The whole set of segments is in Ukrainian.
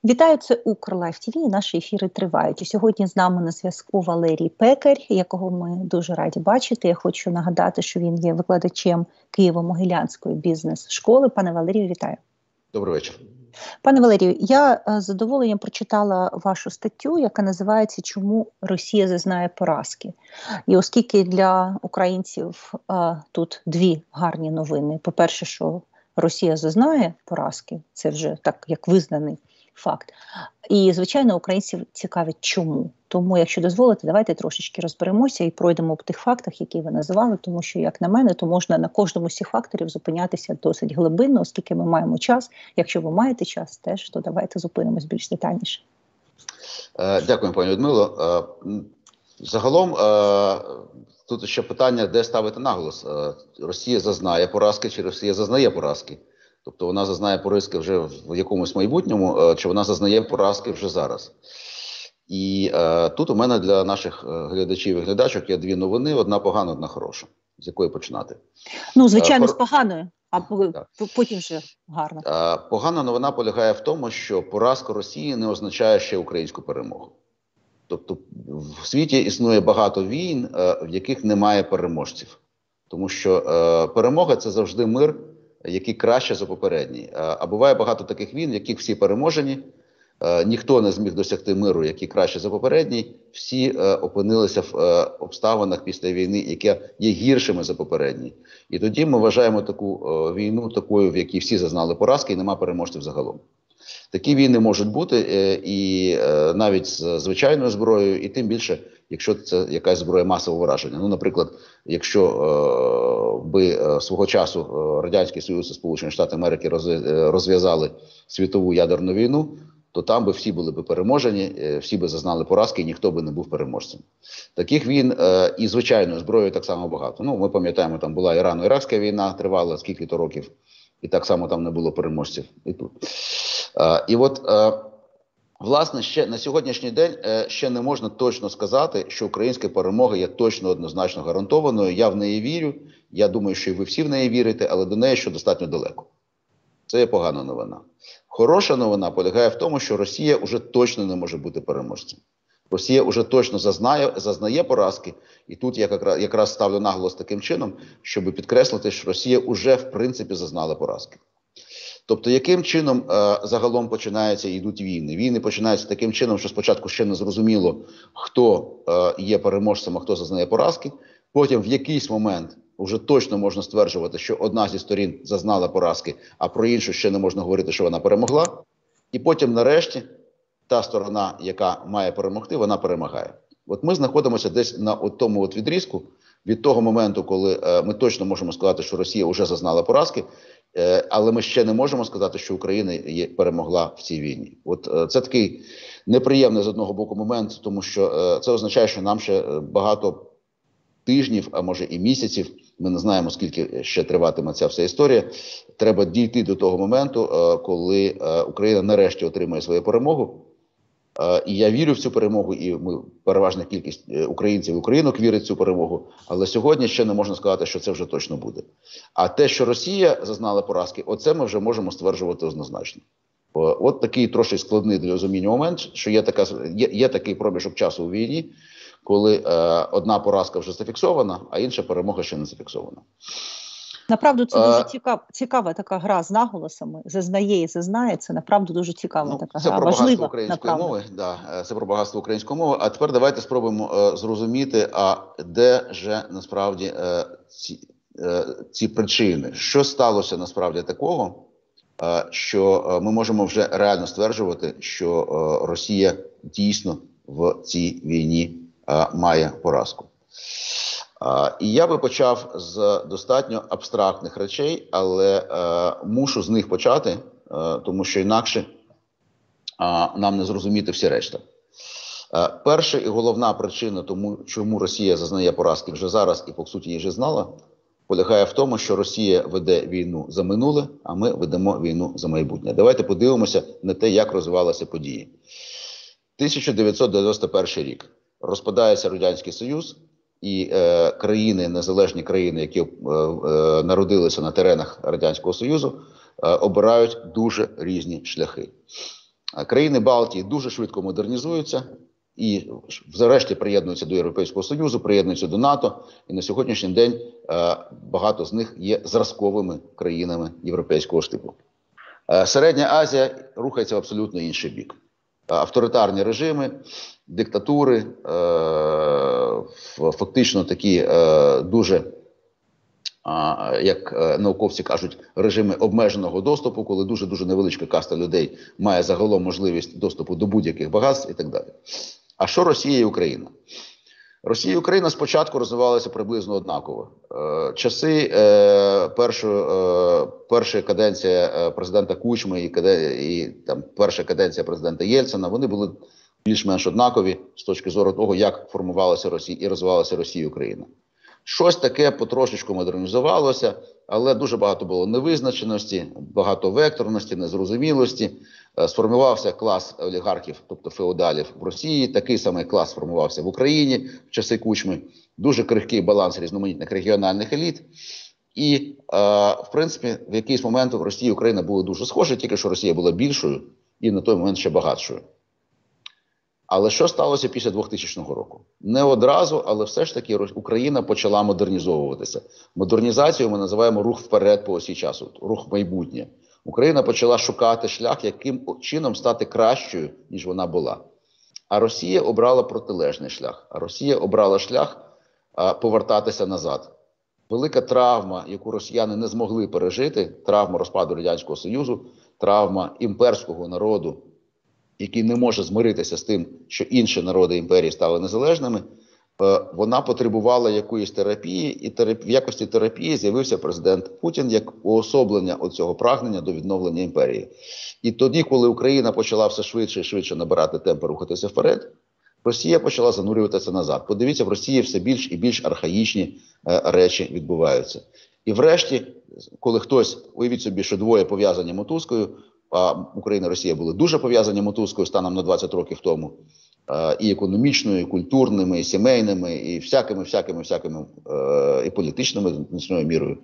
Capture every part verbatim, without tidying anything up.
Вітаю, це Укрлайф ТВ, і наші ефіри тривають. І сьогодні з нами на зв'язку Валерій Пекар, якого ми дуже раді бачити. Я хочу нагадати, що він є викладачем Києво-Могилянської бізнес-школи. Пане Валерію, вітаю. Добрий вечір. Пане Валерію, я з задоволенням прочитала вашу статтю, яка називається «Чому Росія зазнає поразки?». І оскільки для українців а, тут дві гарні новини. По-перше, що Росія зазнає поразки, це вже так, як визнаний факт. І, звичайно, українців цікавить чому. Тому, якщо дозволите, давайте трошечки розберемося і пройдемо по тих фактах, які ви називали, тому що, як на мене, то можна на кожному з цих факторів зупинятися досить глибинно, оскільки ми маємо час. Якщо ви маєте час теж, то давайте зупинимось більш детальніше. Дякую, пані Людмило. Загалом, тут ще питання, де ставити наголос. Росія зазнає поразки, чи Росія зазнає поразки? Тобто вона зазнає поразки вже в якомусь майбутньому, чи вона зазнає поразки вже зараз. І е, тут у мене для наших глядачів і глядачок є дві новини, одна погана, одна хороша. З якої починати? Ну, звичайно, е, з поганою, а потім вже гарно. Е, погана новина полягає в тому, що поразка Росії не означає ще українську перемогу. Тобто в світі існує багато війн, е, в яких немає переможців. Тому що е, перемога – це завжди мир, який краще за попередній. А буває багато таких війн, в яких всі переможені, ніхто не зміг досягти миру, який краще за попередній, всі опинилися в обставинах після війни, які є гіршими за попередній. І тоді ми вважаємо таку війну такою, в якій всі зазнали поразки і нема переможців загалом. Такі війни можуть бути і навіть з звичайною зброєю, і тим більше, якщо це якась зброя масового враження. Ну, наприклад, якщо е, би е, свого часу е, Радянський Союз і Сполучені Штати Америки роз, е, розв'язали світову ядерну війну, то там би всі були б переможені, е, всі би зазнали поразки, і ніхто би не був переможцем. Таких війн е, і звичайною зброєю так само багато. Ну, ми пам'ятаємо, там була Ірано-Іракська війна, тривала скільки-то років, і так само там не було переможців. І тут. Е, і от... Е, Власне, ще на сьогоднішній день е, ще не можна точно сказати, що українська перемога є точно однозначно гарантованою. Я в неї вірю, я думаю, що і ви всі в неї вірите, але до неї ще достатньо далеко. Це є погана новина. Хороша новина полягає в тому, що Росія вже точно не може бути переможцем. Росія вже точно зазнає, зазнає поразки, і тут я якраз, якраз ставлю наголос таким чином, щоб підкреслити, що Росія вже в принципі зазнала поразки. Тобто, яким чином е, загалом починаються і йдуть війни? Війни починаються таким чином, що спочатку ще не зрозуміло, хто е, є переможцем, а хто зазнає поразки. Потім в якийсь момент вже точно можна стверджувати, що одна зі сторін зазнала поразки, а про іншу ще не можна говорити, що вона перемогла. І потім нарешті та сторона, яка має перемогти, вона перемагає. От ми знаходимося десь на от тому от відрізку від того моменту, коли е, ми точно можемо сказати, що Росія вже зазнала поразки, але ми ще не можемо сказати, що Україна є, перемогла в цій війні. От е, це такий неприємний з одного боку момент, тому що е, це означає, що нам ще багато тижнів, а може і місяців, ми не знаємо, скільки ще триватиме ця вся історія, треба дійти до того моменту, е, коли е, Україна нарешті отримає свою перемогу. Е, і я вірю в цю перемогу, і ми, переважна кількість українців і українок вірить в цю перемогу, але сьогодні ще не можна сказати, що це вже точно буде. А те, що Росія зазнала поразки, оце ми вже можемо стверджувати однозначно. От такий трошки складний для розуміння момент, що є, така, є, є такий проміжок часу у війні, коли е, одна поразка вже зафіксована, а інша перемога ще не зафіксована. Направду, це дуже цікава, цікава така гра з наголосами. Зазнає і зазнає, це направду дуже цікава ну, така це гра. Про важлива української мови, да, це про багатство української мови. А тепер давайте спробуємо е, зрозуміти, а де же насправді е, ці, е, ці причини. Що сталося насправді такого, е, що е, ми можемо вже реально стверджувати, що е, Росія дійсно в цій війні е, має поразку. Uh, і я би почав з достатньо абстрактних речей, але uh, мушу з них почати, uh, тому що інакше uh, нам не зрозуміти всі решта. Uh, перша і головна причина, тому, чому Росія зазнає поразки вже зараз і, по суті, її вже знала, полягає в тому, що Росія веде війну за минуле, а ми ведемо війну за майбутнє. Давайте подивимося на те, як розвивалися події. тисяча дев'ятсот дев'яносто перший рік. Розпадається Радянський Союз. І е, країни, незалежні країни, які е, е, народилися на теренах Радянського Союзу, е, обирають дуже різні шляхи. Країни Балтії дуже швидко модернізуються і врешті приєднуються до Європейського Союзу, приєднуються до НАТО. І на сьогоднішній день багато з них є зразковими країнами європейського штибу. Середня Азія рухається в абсолютно інший бік. Авторитарні режими, диктатури, фактично такі дуже, як науковці кажуть, режими обмеженого доступу, коли дуже-дуже невеличка каста людей має загалом можливість доступу до будь-яких багатств і так далі. А що Росія і Україна? Росія і Україна спочатку розвивалися приблизно однаково. Часи е, першої, е, перша каденція президента Кучми і, і там, перша каденція президента Єльцина, вони були більш-менш однакові з точки зору того, як формувалася Росія і розвивалася Росія і Україна. Щось таке потрошечку модернізувалося, але дуже багато було невизначеності, багато векторності, незрозумілості. Сформувався клас олігархів, тобто феодалів в Росії, такий самий клас сформувався в Україні в часи Кучми. Дуже крихкий баланс різноманітних регіональних еліт. І, е, в принципі, в якийсь момент Росія і Україна були дуже схожі, тільки що Росія була більшою і на той момент ще багатшою. Але що сталося після двохтисячного року? Не одразу, але все ж таки Україна почала модернізовуватися. Модернізацію ми називаємо рух вперед по осі часу, рух в майбутнє. Україна почала шукати шлях, яким чином стати кращою, ніж вона була. А Росія обрала протилежний шлях. А Росія обрала шлях а, повертатися назад. Велика травма, яку росіяни не змогли пережити, травма розпаду Радянського Союзу, травма імперського народу, який не може змиритися з тим, що інші народи імперії стали незалежними, вона потребувала якоїсь терапії, і терапі... в якості терапії з'явився президент Путін як уособлення оцього прагнення до відновлення імперії. І тоді, коли Україна почала все швидше і швидше набирати темпи, рухатися вперед, Росія почала занурюватися назад. Подивіться, в Росії все більш і більш архаїчні е, речі відбуваються. І врешті, коли хтось, уявіть собі, що двоє пов'язані мотузкою, а Україна і Росія були дуже пов'язані мотузкою станом на двадцять років тому, і економічною, і культурними, і сімейними, і всякими, всякими, всякими, і політичними значною мірою,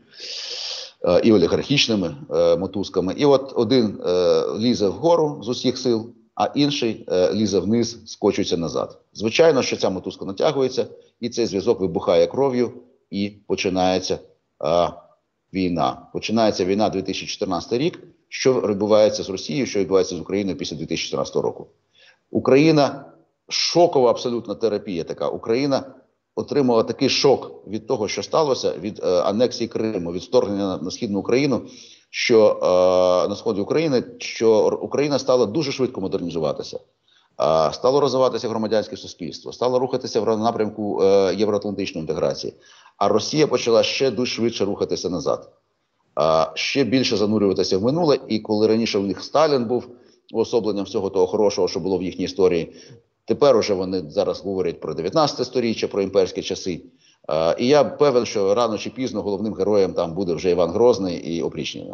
і олігархічними мотузками. І от один лізе вгору з усіх сил, а інший лізе вниз, скочується назад. Звичайно, що ця мотузка натягується, і цей зв'язок вибухає кров'ю, і починається а, війна. Починається війна дві тисячі чотирнадцятий рік. Що відбувається з Росією, що відбувається з Україною після дві тисячі чотирнадцятого року? Україна, шокова абсолютна терапія така. Україна отримала такий шок від того, що сталося, від е, анексії Криму, від вторгнення на, на Східну Україну, що е, на сході України, що Україна стала дуже швидко модернізуватися. Е, стало розвиватися громадянське суспільство, стало рухатися в напрямку е, євроатлантичної інтеграції. А Росія почала ще дуже швидше рухатися назад. А, ще більше занурюватися в минуле, і коли раніше в них Сталін був уособленням всього того хорошого, що було в їхній історії, тепер уже вони зараз говорять про дев'ятнадцяте сторіччя, про імперські часи. А, і я певен, що рано чи пізно головним героєм там буде вже Іван Грозний і опричнина.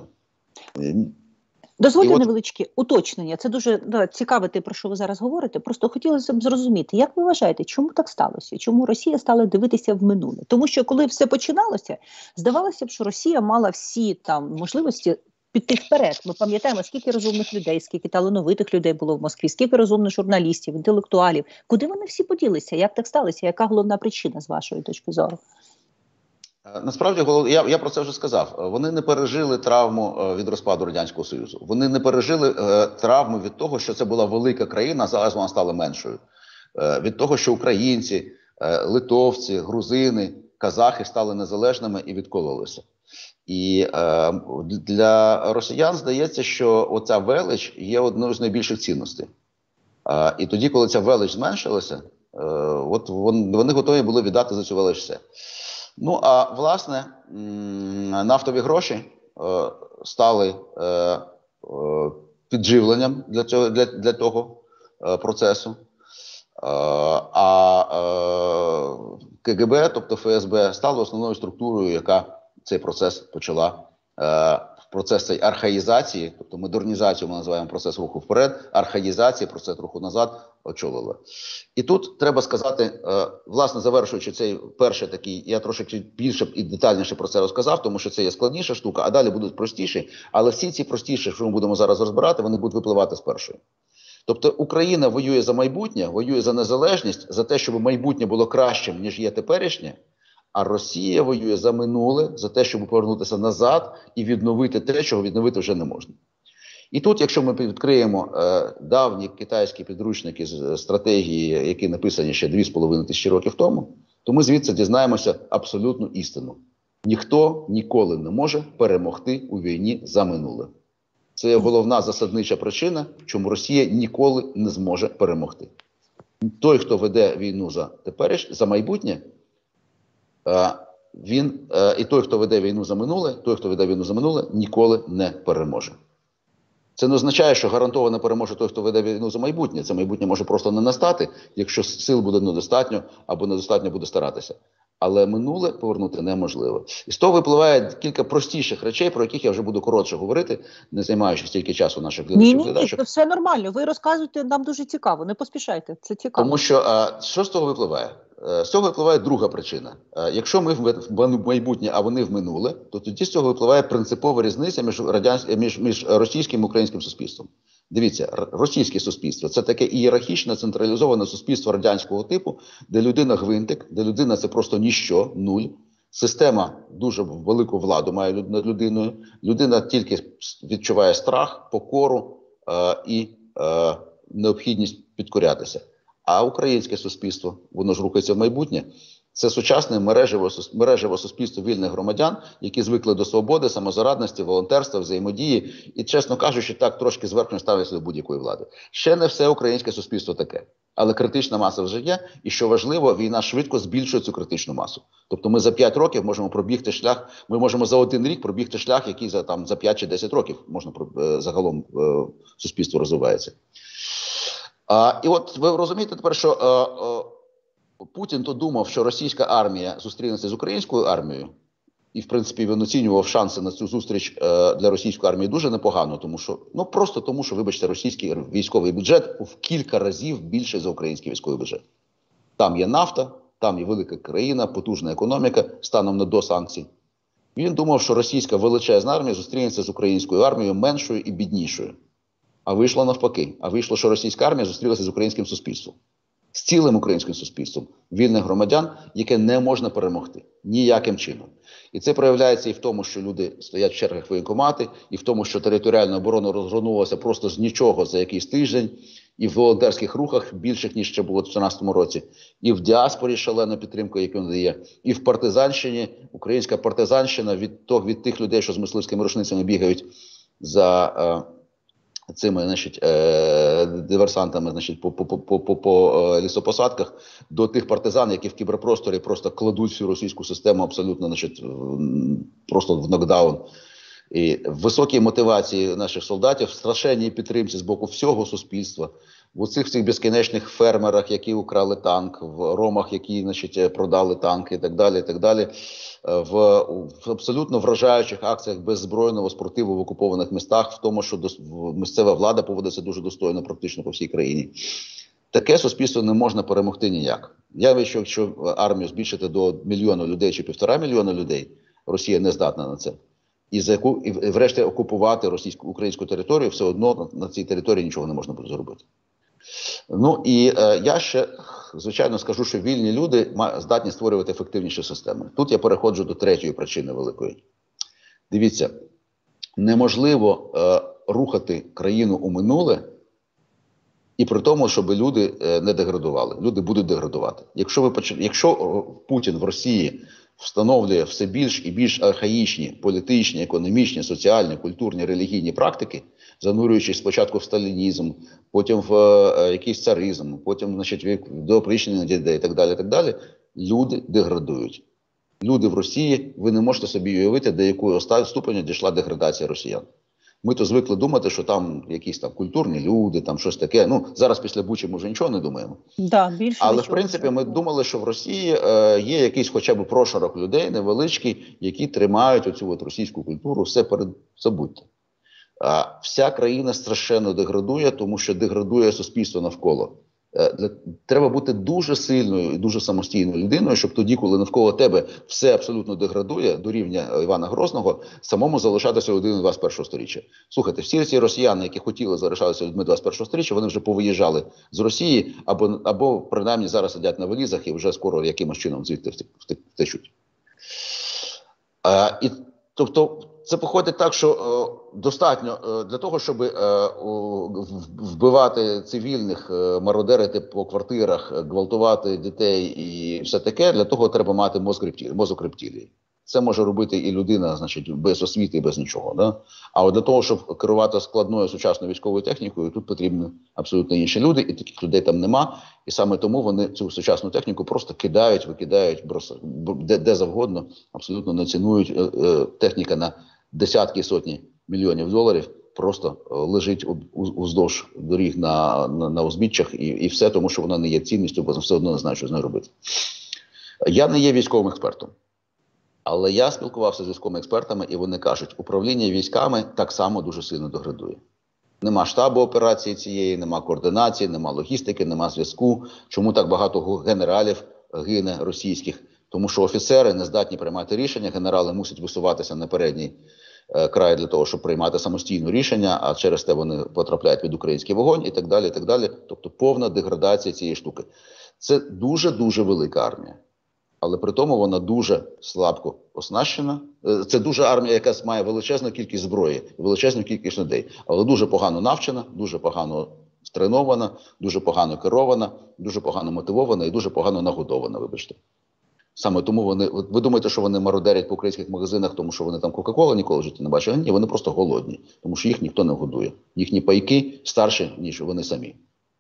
Дозвольте от... невеличке уточнення. Це дуже да, цікаве те, про що ви зараз говорите. Просто хотілося б зрозуміти, як ви вважаєте, чому так сталося? Чому Росія стала дивитися в минуле? Тому що коли все починалося, здавалося б, що Росія мала всі там можливості піти вперед. Ми пам'ятаємо, скільки розумних людей, скільки талановитих людей було в Москві, скільки розумних журналістів, інтелектуалів. Куди вони всі поділися? Як так сталося? Яка головна причина, з вашої точки зору? Насправді, я, я про це вже сказав. Вони не пережили травму від розпаду Радянського Союзу. Вони не пережили е, травму від того, що це була велика країна, а зараз вона стала меншою. Е, від того, що українці, е, литовці, грузини, казахи стали незалежними і відкололися. І е, для росіян здається, що оця велич є одною з найбільших цінностей. Е, і тоді, коли ця велич зменшилася, е, от вони, вони готові були віддати за цю велич все. Ну, а, власне, нафтові гроші е, стали е, е, підживленням для цього, для, для того е, процесу. Е, а е, КГБ, тобто ФСБ, стало основною структурою, яка цей процес почала, е, процес цієї архаїзації, тобто модернізацію ми називаємо процес руху вперед, архаїзації, процес руху назад очолила. І тут треба сказати, е, власне, завершуючи цей перший такий, я трошки більше і детальніше про це розказав, тому що це є складніша штука, а далі будуть простіші, але всі ці простіші, що ми будемо зараз розбирати, вони будуть випливати з першої. Тобто Україна воює за майбутнє, воює за незалежність, за те, щоб майбутнє було кращим, ніж є теперішнє, а Росія воює за минуле, за те, щоб повернутися назад і відновити те, чого відновити вже не можна. І тут, якщо ми відкриємо е, давні китайські підручники з стратегії, які написані ще дві з половиною тисячі років тому, то ми звідси дізнаємося абсолютну істину. Ніхто ніколи не може перемогти у війні за минуле. Це є головна засаднича причина, чому Росія ніколи не зможе перемогти. Той, хто веде війну за теперішнє, за майбутнє, е, він, е, і той, хто веде війну за минуле, той, хто веде війну за минуле, ніколи не переможе. Це не означає, що гарантовано переможе той, хто веде війну за майбутнє. Це майбутнє може просто не настати, якщо сил буде недостатньо або недостатньо буде старатися. Але минуле повернути неможливо. І з того випливає кілька простіших речей, про яких я вже буду коротше говорити, не займаючи стільки часу наших глядачів. Ні, ні, ні, це все нормально. Ви розказуєте, нам дуже цікаво, не поспішайте, це цікаво. Тому що, а, що з того випливає? З цього випливає друга причина. Якщо ми в майбутнє, а вони в минуле, то тоді з цього випливає принципова різниця між, радянсь... між, між російським і українським суспільством. Дивіться, російське суспільство – це таке ієрархічне, централізоване суспільство радянського типу, де людина гвинтик, де людина – це просто ніщо, нуль. Система дуже велику владу має над людиною. Людина тільки відчуває страх, покору е- і е- необхідність підкорятися. А українське суспільство, воно ж рухається в майбутнє, це сучасне мережеве, мережеве суспільство вільних громадян, які звикли до свободи, самозарадності, волонтерства, взаємодії і, чесно кажучи, так трошки зверхньо ставляться до будь-якої влади. Ще не все українське суспільство таке. Але критична маса вже є, і, що важливо, війна швидко збільшує цю критичну масу. Тобто ми за п'ять років можемо пробігти шлях, ми можемо за один рік пробігти шлях, який за, там, за п'ять чи десять років можна, загалом суспільство розвивається. А, і от ви розумієте тепер, що а, а, Путін то думав, що російська армія зустрінеться з українською армією, і, в принципі, він оцінював шанси на цю зустріч а, для російської армії дуже непогано, тому що, ну, просто тому, що, вибачте, російський військовий бюджет в кілька разів більше за український військовий бюджет. Там є нафта, там є велика країна, потужна економіка, станом на до санкцій. Він думав, що російська величезна армія зустрінеться з українською армією меншою і біднішою. А вийшло навпаки. А вийшло, що російська армія зустрілася з українським суспільством. З цілим українським суспільством. Вільних громадян, яке не можна перемогти. Ніяким чином. І це проявляється і в тому, що люди стоять в чергах воєнкомати, і в тому, що територіальна оборона розгорнулася просто з нічого за якийсь тиждень, і в волонтерських рухах більших, ніж ще було в дві тисячі чотирнадцятому році, і в діаспорі шалена підтримка, яку надає, і в партизанщині, українська партизанщина від, того, від тих людей, що з мисливськими рушницями бігають за... цими, значить, е, диверсантами, значить, по, по, по, по, по лісопосадках, до тих партизан, які в кіберпросторі просто кладуть всю російську систему абсолютно, значить, просто в нокдаун. І високі мотивації наших солдатів, страшенній підтримці з боку всього суспільства, в цих всіх безкінечних фермерах, які украли танк, в ромах, які, значить, продали танки і так далі, і так далі, в, в абсолютно вражаючих акціях беззбройного спротиву в окупованих містах, в тому, що дос, місцева влада поводиться дуже достойно практично по всій країні. Таке суспільство не можна перемогти ніяк. Я вважаю, що якщо армію збільшити до мільйона людей чи півтора мільйона людей, Росія не здатна на це. І, за яку, і врешті окупувати російську українську територію, все одно на цій території нічого не можна буде зробити. Ну і е, я ще, звичайно, скажу, що вільні люди здатні створювати ефективніші системи. Тут я переходжу до третьої причини великої. Дивіться, неможливо е, рухати країну у минуле і при тому, щоб люди е, не деградували. Люди будуть деградувати. Якщо, ви, якщо Путін в Росії встановлює все більш і більш архаїчні політичні, економічні, соціальні, культурні, релігійні практики, занурюючись спочатку в сталінізм, потім в е, якийсь царизм, потім, значить, до опричнення дітей і так далі, так далі, люди деградують. Люди в Росії, ви не можете собі уявити, до якої ступеня дійшла деградація росіян. Ми то звикли думати, що там якісь там культурні люди, там щось таке. Ну, зараз після Бучі ми вже нічого не думаємо. Да, більше Але, нічого. в принципі, ми думали, що в Росії е, є якийсь хоча б прошарок людей, невеличкий, які тримають оцю от російську культуру, все перед забудьте. А вся країна страшенно деградує, тому що деградує суспільство навколо. Треба бути дуже сильною і дуже самостійною людиною, щоб тоді, коли навколо тебе все абсолютно деградує до рівня Івана Грозного, самому залишатися людиною двадцять першого сторіччя. Слухайте, всі ці росіяни, які хотіли залишатися людьми двадцять першого сторіччя, вони вже повиїжджали з Росії, або, або принаймні зараз сидять на валізах і вже скоро якимось чином звідти втечуть. І, тобто, це походить так, що е, достатньо е, для того, щоб е, вбивати цивільних, е, мародерити по квартирах, гвалтувати дітей і все таке, для того треба мати мозок рептилії. Це може робити і людина, значить, без освіти, без нічого. Да? А от для того, щоб керувати складною сучасною військовою технікою, тут потрібні абсолютно інші люди, і таких людей там нема. І саме тому вони цю сучасну техніку просто кидають, викидають де, де завгодно, абсолютно не цінують. Е, е, техніка на десятки, сотні мільйонів доларів просто лежить уздовж доріг на, на, на узбіччях і, і все, тому що вона не є цінністю, бо все одно не знаю, що з нею робити. Я не є військовим експертом, але я спілкувався з військовими експертами, і вони кажуть, управління військами так само дуже сильно деградує. Нема штабу операції цієї, нема координації, нема логістики, нема зв'язку. Чому так багато генералів гине російських? Тому що офіцери не здатні приймати рішення, генерали мусять висуватися на передній е, край для того, щоб приймати самостійно рішення, а через те вони потрапляють під український вогонь і так далі, і так далі. Тобто повна деградація цієї штуки. Це дуже-дуже велика армія. Але при тому вона дуже слабко оснащена. Це дуже армія, яка має величезну кількість зброї, величезну кількість людей, але дуже погано навчена, дуже погано стренована, дуже погано керована, дуже погано мотивована і дуже погано нагодована, вибачте. Саме тому вони, ви думаєте, що вони мародерять по українських магазинах, тому що вони там Кока-Кола ніколи в житті не бачили? Ні, вони просто голодні, тому що їх ніхто не годує. Їхні пайки старші, ніж вони самі.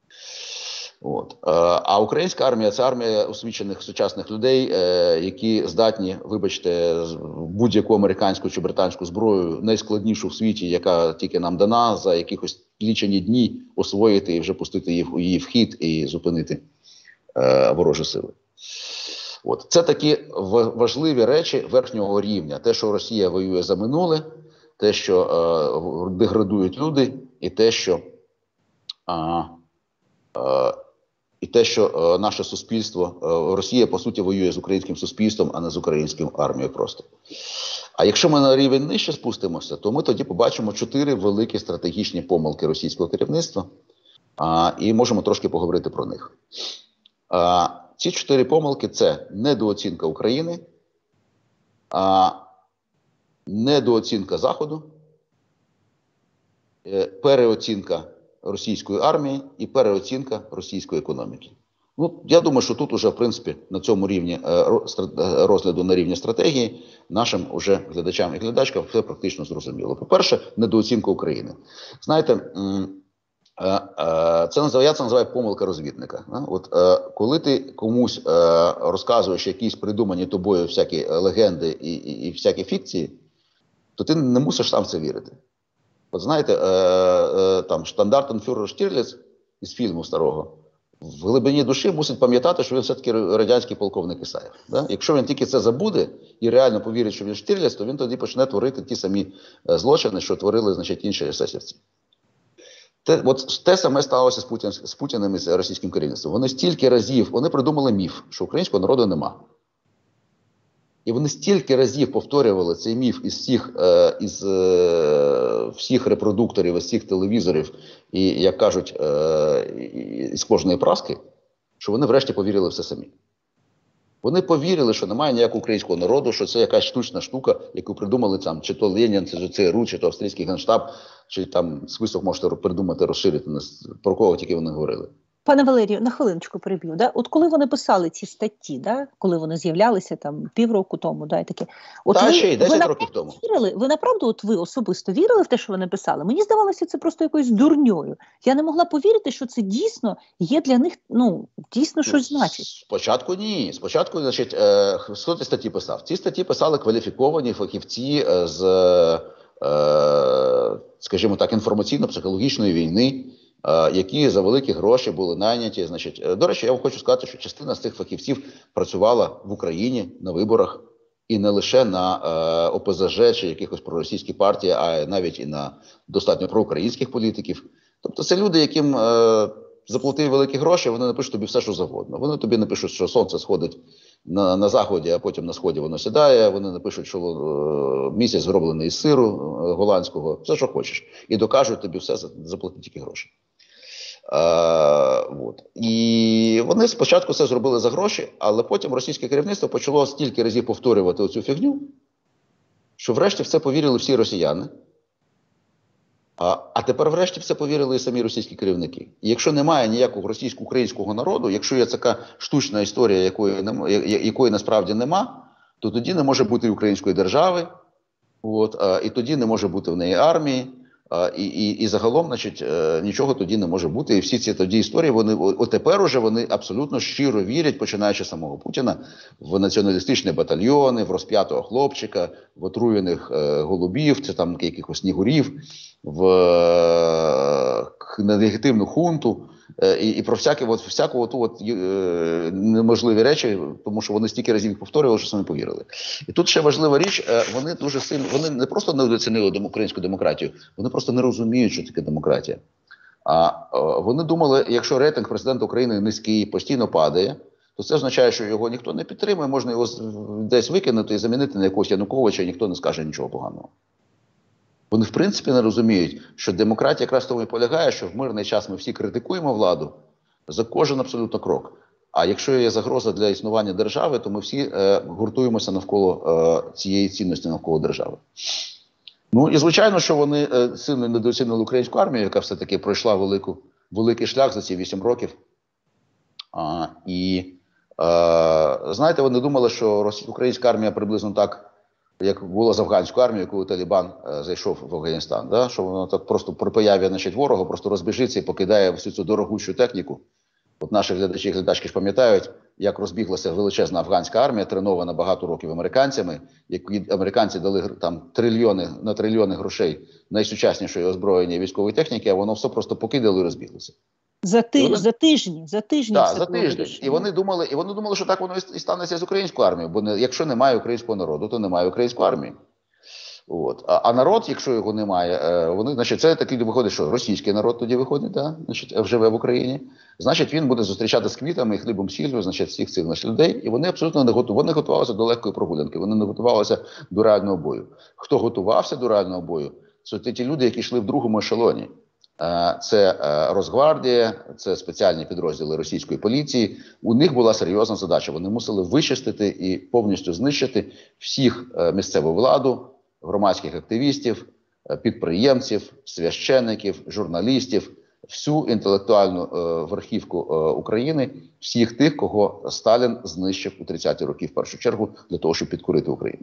От. А українська армія – це армія освічених сучасних людей, які здатні, вибачте, будь-яку американську чи британську зброю, найскладнішу в світі, яка тільки нам дана, за якихось лічені дні освоїти і вже пустити її, її в хід і зупинити ворожі сили. От. Це такі важливі речі верхнього рівня. Те, що Росія воює за минуле, те, що е, деградують люди, і те, що, е, е, і те, що е, наше суспільство, е, Росія, по суті, воює з українським суспільством, а не з українською армією просто. А якщо ми на рівень нижче спустимося, то ми тоді побачимо чотири великі стратегічні помилки російського керівництва, е, і можемо трошки поговорити про них. Е, Ці чотири помилки – це недооцінка України, а, недооцінка Заходу, переоцінка російської армії і переоцінка російської економіки. Ну, я думаю, що тут уже, в принципі, на цьому рівні розгляду на рівні стратегії нашим уже глядачам і глядачкам все практично зрозуміло. По-перше, недооцінка України. Знаєте, Це називає, я це називаю помилка розвідника. От, е, коли ти комусь е, розказуєш якісь придумані тобою всякі легенди і, і, і всякі фікції, то ти не мусиш сам це вірити. От знаєте, е, е, там штандартенфюрер Штірліц із фільму старого в глибині душі мусить пам'ятати, що він все-таки радянський полковник Ісаєв. Да? Якщо він тільки це забуде і реально повірить, що він Штірліц, то він тоді почне творити ті самі злочини, що творили, значить, інші есесівці. Те, от те саме сталося з, Путін, з Путіним і з російським керівництвом. Вони стільки разів, вони придумали міф, що українського народу нема. І вони стільки разів повторювали цей міф із всіх, е, із, е, всіх репродукторів, із всіх телевізорів і, як кажуть, е, із кожної праски, що вони врешті повірили все самі. Вони повірили, що немає ніякого українського народу, що це якась штучна штука, яку придумали там, чи то Ленін, чи ЦРУ, чи то австрійський генштаб, чи там список можете придумати, розширити, про кого тільки вони говорили. Пане Валерію, на хвилиночку переб'ю. Да? От коли вони писали ці статті, да? Коли вони з'являлися там півроку тому, да, і таке. От Та ви, ще й десять років тому. Вірили, ви направду, от ви особисто вірили в те, що вони писали? Мені здавалося це просто якоюсь дурньою. Я не могла повірити, що це дійсно є для них, ну, дійсно щось ну, значить. Спочатку ні. Спочатку, значить, е, хто ці статті писав? Ці статті писали кваліфіковані фахівці з, е, скажімо так, інформаційно-психологічної війни, які за великі гроші були найняті. Значить, до речі, я вам хочу сказати, що частина з цих фахівців працювала в Україні на виборах і не лише на е, О Пе Зе Же чи якихось проросійських партій, а навіть і на достатньо проукраїнських політиків. Тобто це люди, яким е, заплати великі гроші, вони напишуть тобі все, що завгодно. Вони тобі напишуть, що сонце сходить на, на заході, а потім на сході воно сідає. Вони напишуть, що е, місяць зроблений із сиру е, голландського, все, що хочеш. І докажуть тобі все, заплати тільки гроші. Е, от. І вони спочатку це зробили за гроші, але потім російське керівництво почало стільки разів повторювати оцю фігню, що врешті в це повірили всі росіяни. А, а тепер врешті в це повірили і самі російські керівники. І якщо немає ніякого російсько-українського народу, якщо є така штучна історія, якої, якої насправді нема, то тоді не може бути української держави, от, а, і тоді не може бути в неї армії, а, і, і, і загалом, значить, нічого тоді не може бути. І всі ці тоді історії, вони, от тепер уже вони абсолютно щиро вірять, починаючи з самого Путіна, в націоналістичні батальйони, в розп'ятого хлопчика, в отруєних е, голубів, це там якихось снігурів, в е, нелегітимну хунту е, і, і про всякі, от, всяку оту от, е, неможливі речі, тому що вони стільки разів їх повторювали, що самі повірили. І тут ще важлива річ, е, вони дуже сильно, вони не просто недооцінили дем, українську демократію, вони просто не розуміють, що таке демократія. А е, вони думали, якщо рейтинг президента України низький, постійно падає, то це означає, що його ніхто не підтримує, можна його десь викинути і замінити на якогось Януковича, і ніхто не скаже нічого поганого. Вони, в принципі, не розуміють, що демократія якраз в тому і полягає, що в мирний час ми всі критикуємо владу за кожен абсолютно крок. А якщо є загроза для існування держави, то ми всі е, гуртуємося навколо е, цієї цінності, навколо держави. Ну і звичайно, що вони е, сильно недооцінили українську армію, яка все-таки пройшла велику, великий шлях за ці вісім років. А, і, е, знаєте, вони думали, що українська армія приблизно так, як було з афганською армією, коли Талібан е, зайшов в Афганістан, да? Що воно так просто при появі, значить, ворога просто розбіжиться і покидає всю цю дорогущу техніку. От наші глядачі і глядачки ж пам'ятають, як розбіглася величезна афганська армія, тренована багато років американцями, які американці дали там трильйони на трильйони грошей найсучаснішої озброєння військової техніки, а воно все просто покидало і розбіглося. За, ти, вони... за тижні, за тижні. Так, за тиждень. І вони думали, і вони думали, що так воно і станеться з українською армією, бо не, якщо немає українського народу, то немає української армії. От. А, а народ, якщо його немає, вони, значить, це такий виходить, що російський народ тоді виходить, да? Значить, живе в Україні. Значить, він буде зустрічати з квітами і хлібом сіллю, значить, всіх цих значить, людей. І вони абсолютно не готувалися. Вони готувалися до легкої прогулянки, вони не готувалися до реального бою. Хто готувався до реального бою, це ті люди, які йшли в другому ешелоні. Це Росгвардія, це спеціальні підрозділи російської поліції. У них була серйозна задача. Вони мусили вичистити і повністю знищити всіх місцеву владу, громадських активістів, підприємців, священиків, журналістів, всю інтелектуальну е, верхівку е, України, всіх тих, кого Сталін знищив у тридцяті роки в першу чергу для того, щоб підкорити Україну.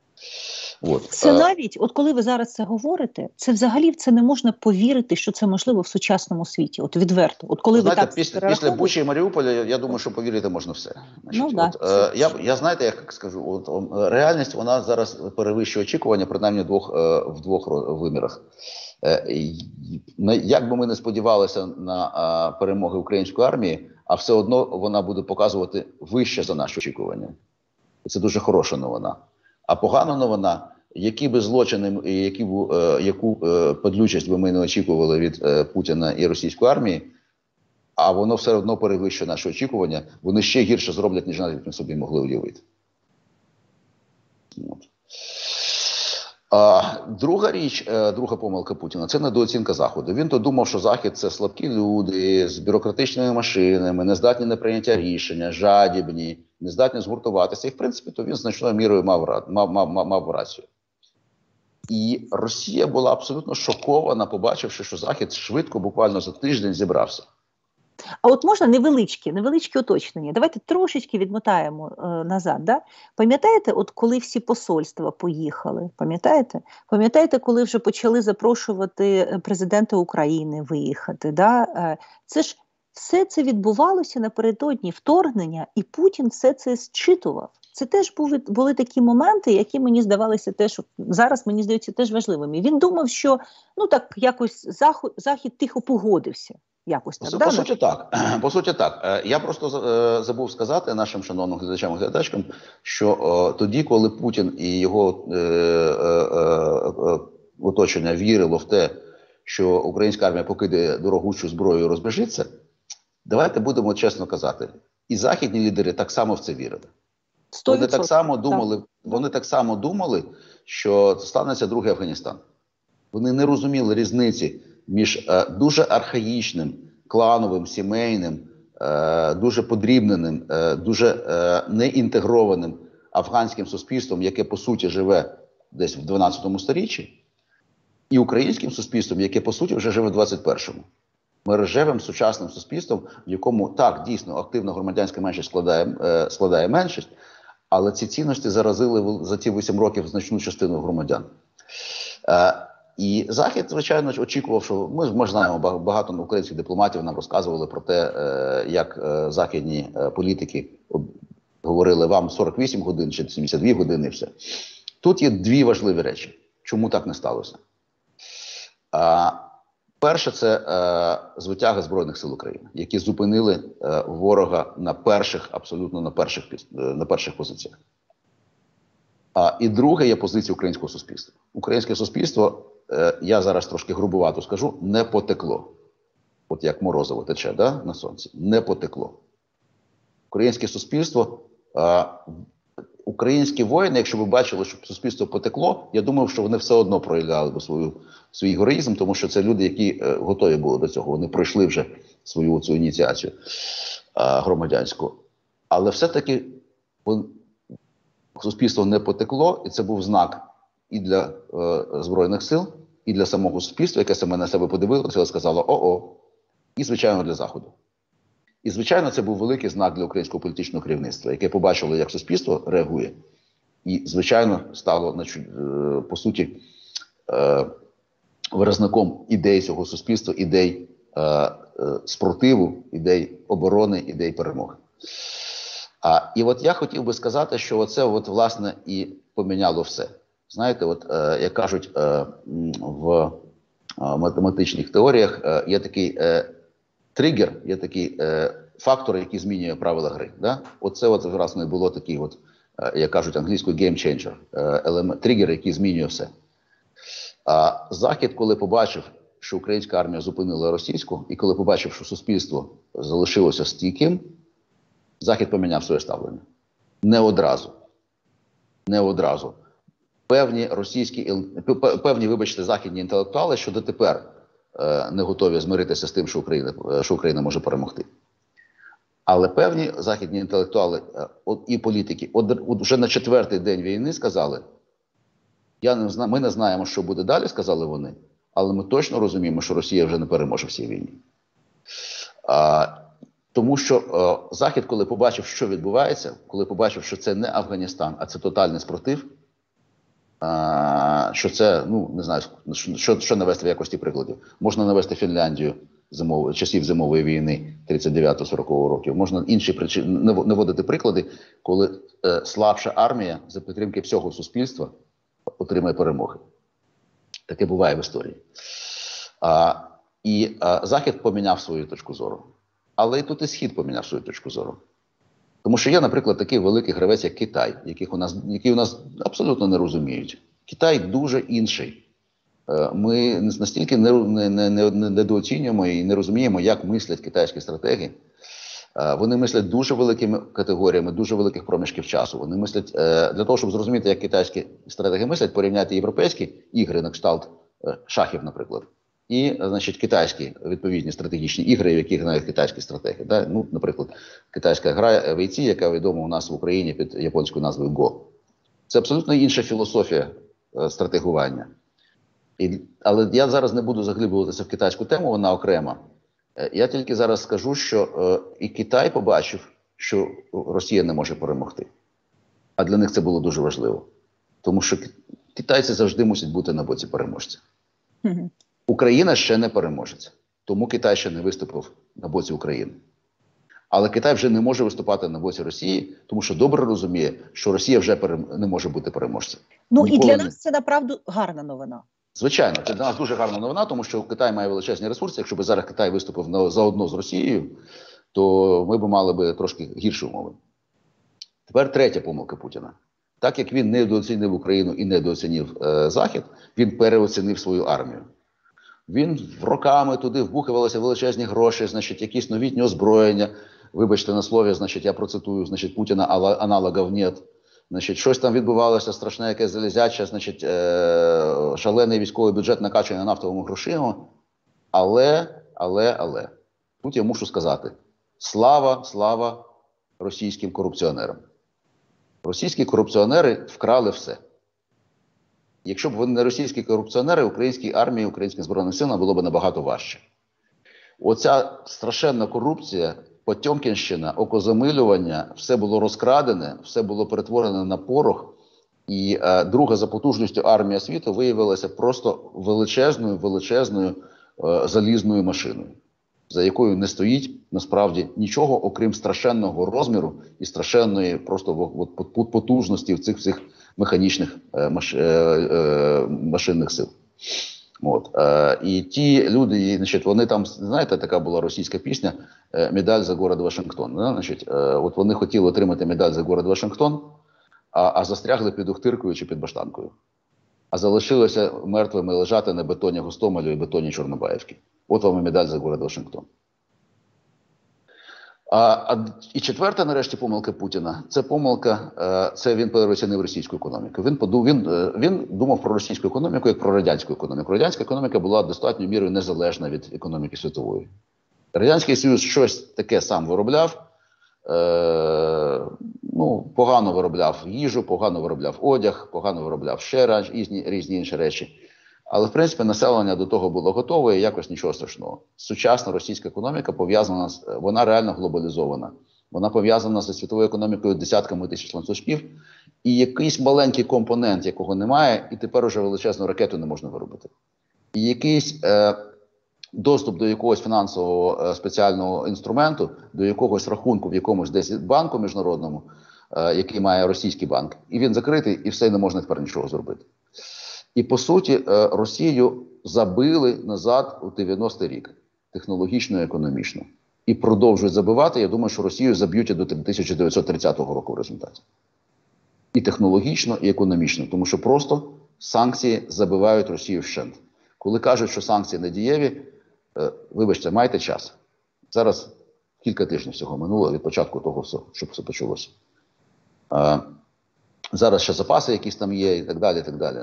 От. Це навіть, от коли ви зараз це говорите, це взагалі в це не можна повірити, що це можливо в сучасному світі, от відверто. От коли знаєте, ви так після, після Бучі і Маріуполя, я думаю, що повірити можна все. Значить, ну, от, да, е, я, я, знаєте, як скажу, от, реальність, вона зараз перевищує очікування, принаймні двох, е, в двох вимірах. Е, як би ми не сподівалися на е, перемоги української армії, а все одно вона буде показувати вище за наші очікування. І це дуже хороша новина. А погана новина, які би злочини, які б, е, яку е, подлючість би ми не очікували від е, Путіна і російської армії, а воно все одно перевищує наші очікування, вони ще гірше зроблять, ніж навіть ми собі могли уявити. От. А, друга річ, е, друга помилка Путіна – це недооцінка Заходу. Він то думав, що Захід – це слабкі люди з бюрократичними машинами, нездатні на прийняття рішення, жадібні, нездатні згуртуватися. І, в принципі, то він значною мірою мав, мав, мав, мав, мав рацію. І Росія була абсолютно шокована, побачивши, що Захід швидко, буквально за тиждень, зібрався. А от можна невеличкі, невеличкі уточнення? Давайте трошечки відмотаємо е, назад. Да? Пам'ятаєте, от коли всі посольства поїхали? Пам'ятаєте? Пам'ятаєте, коли вже почали запрошувати президента України виїхати? Да? Е, це ж все це відбувалося напередодні вторгнення, і Путін все це зчитував. Це теж були, були такі моменти, які мені здавалися теж, зараз мені здається, теж важливими. Він думав, що ну так якось Захід, Захід тихо погодився. Якось так, по, да? по суті так. По суті так. Я просто забув сказати нашим шановним глядачам і глядачкам, що о, тоді, коли Путін і його е, е, е, оточення вірило в те, що українська армія покиде дорогущу зброю і розбіжиться, давайте будемо чесно казати, і західні лідери так само в це вірили. сто відсотків. Вони так само думали, так. вони так само думали, що станеться другий Афганістан. Вони не розуміли різниці між е, дуже архаїчним, клановим, сімейним, е, дуже подрібненим, е, дуже е, неінтегрованим афганським суспільством, яке по суті живе десь в дванадцятому сторіччі, і українським суспільством, яке по суті вже живе в двадцять першому. Ми рожевим сучасним суспільством, в якому так, дійсно, активна громадянська меншість складає, е, складає меншість, але ці цінності заразили за ці вісім років значну частину громадян. Е, і Захід, звичайно, очікував, що ми, ми ж знаємо, багато українських дипломатів нам розказували про те, е, як е, західні е, політики говорили вам сорок вісім годин чи сімдесят дві години і все. Тут є дві важливі речі. Чому так не сталося? Е, перше, це е, звитяги Збройних сил України, які зупинили е, ворога на перших, абсолютно на перших, на перших позиціях. А, і друге є позиція українського суспільства. Українське суспільство, е, я зараз трошки грубувато скажу, не потекло. От як морозиво тече, да, на сонці. Не потекло. Українське суспільство, е, українські воїни, якщо ви бачили, що суспільство потекло, я думав, що вони все одно проявляли би свою, свій героїзм, тому що це люди, які е, готові були до цього. Вони пройшли вже свою цю ініціацію е, громадянську. Але все-таки вон, суспільство не потекло, і це був знак і для е, Збройних сил, і для самого суспільства, яке саме на себе подивилося і сказало «о-о», і, звичайно, для Заходу. І, звичайно, це був великий знак для українського політичного керівництва, яке побачило, як суспільство реагує. І, звичайно, стало, по суті, е, виразником ідей цього суспільства, ідей е, е, спротиву, ідей оборони, ідей перемоги. А, і от я хотів би сказати, що оце, от, власне, і поміняло все. Знаєте, от, е, як кажуть, е, в е, математичних теоріях е, є такий е, тригер, є такий е, фактор, який змінює правила гри. Да? Оце, от, власне, було такий, от, е, як кажуть англійською, game changer, е, елемент, тригер, який змінює все. А Захід, коли побачив, що українська армія зупинила російську, і коли побачив, що суспільство залишилося стійким, Захід поміняв своє ставлення. Не одразу. Не одразу. Певні російські, певні, вибачте, західні інтелектуали, що дотепер е, не готові змиритися з тим, що Україна, що Україна може перемогти. Але певні західні інтелектуали е, і політики от, от вже на четвертий день війни сказали, я не знаю, ми не знаємо, що буде далі, сказали вони, але ми точно розуміємо, що Росія вже не переможе в цій війні. А, Тому що е, Захід, коли побачив, що відбувається, коли побачив, що це не Афганістан, а це тотальний спротив, е, що це, ну, не знаю, що, що навести в якості прикладів. Можна навести Фінляндію зимов, часів зимової війни тридцять дев'ятого сорокового років. Можна інші причини, наводити приклади, коли е, слабша армія за підтримки всього суспільства отримає перемоги. Таке буває в історії. А, і а, Захід поміняв свою точку зору. Але і тут і Схід поміняв свою точку зору. Тому що є, наприклад, такий великий гравець, як Китай, яких у нас, які у нас абсолютно не розуміють. Китай дуже інший. Ми настільки недооцінюємо і не розуміємо, як мислять китайські стратеги. Вони мислять дуже великими категоріями, дуже великих проміжків часу. Вони мислять, для того, щоб зрозуміти, як китайські стратеги мислять, порівняти європейські ігри на кшталт шахів, наприклад. І, значить, китайські відповідні стратегічні ігри, в яких грають китайські стратеги. Да? Ну, наприклад, китайська гра Вейці, яка відома у нас в Україні під японською назвою Го. Це абсолютно інша філософія е, стратегування. І, але я зараз не буду заглиблюватися в китайську тему, вона окрема. Е, я тільки зараз скажу, що е, і Китай побачив, що Росія не може перемогти. А для них це було дуже важливо. Тому що китайці завжди мусять бути на боці переможця. Mm-hmm. Україна ще не переможець, тому Китай ще не виступив на боці України. Але Китай вже не може виступати на боці Росії, тому що добре розуміє, що Росія вже перем... не може бути переможцем. Ну Ніколи і для не... нас це, направду, гарна новина. Звичайно, це для нас дуже гарна новина, тому що Китай має величезні ресурси. Якщо б зараз Китай виступив на... заодно з Росією, то ми б мали б трошки гірші умови. Тепер третя помилка Путіна. Так як він недооцінив Україну і недооцінив е, Захід, він переоцінив свою армію. Він роками туди вбухувалися величезні гроші, значить, якісь новітні озброєння. Вибачте на слові, значить, я процитую, значить, Путіна аналогів нет. Значить, щось там відбувалося страшне, якесь залізяче, значить, е- шалений військовий бюджет накачаний на нафтовому грошима. Але, але, але, тут я мушу сказати, слава, слава російським корупціонерам. Російські корупціонери вкрали все. Якщо б вони не російські корупціонери, українській армії, українським збройним силам було б набагато важче. Оця страшенна корупція, потьомкінщина, окозамилювання, все було розкрадене, все було перетворене на порох. І е, друга за потужністю армія світу виявилася просто величезною, величезною е, залізною машиною, за якою не стоїть насправді нічого, окрім страшенного розміру і страшенної просто от, потужності в цих всіх механічних е, маш, е, е, машинних сил. От. Е, і ті люди, значить, вони там, знаєте, така була російська пісня «Медаль за город Вашингтон». Да? Значить, е, от вони хотіли отримати медаль за город Вашингтон, а, а застрягли під Охтиркою чи під Баштанкою. А залишилося мертвими лежати на бетоні Гостомелю і бетоні Чорнобаївки. От вам і медаль за город Вашингтон. А, а, і четверта, нарешті, помилка Путіна – це помилка, е, це він переоцінив російську економіку. Він, подумав, він, е, він думав про російську економіку як про радянську економіку. Радянська економіка була достатньою мірою незалежна від економіки світової. Радянський Союз щось таке сам виробляв, е, ну, погано виробляв їжу, погано виробляв одяг, погано виробляв ще різні, різні інші речі. Але, в принципі, населення до того було готове і якось нічого страшного. Сучасна російська економіка пов'язана, вона реально глобалізована. Вона пов'язана зі світовою економікою десятками тисяч ланцюжків. І якийсь маленький компонент, якого немає, і тепер уже величезну ракету не можна виробити. І якийсь е, доступ до якогось фінансового е, спеціального інструменту, до якогось рахунку в якомусь десь банку міжнародному, е, який має російський банк, і він закритий, і все, не можна тепер нічого зробити. І, по суті, Росію забили назад у дев'яностий рік, технологічно і економічно. І продовжують забивати. Я думаю, що Росію заб'ють і до тисяча дев'ятсот тридцятого року в результаті. І технологічно, і економічно. Тому що просто санкції забивають Росію вщент. Коли кажуть, що санкції недієві, вибачте, майте час. Зараз кілька тижнів всього минуло від початку того всього, щоб все почалося. Зараз ще запаси якісь там є і так далі, і так далі.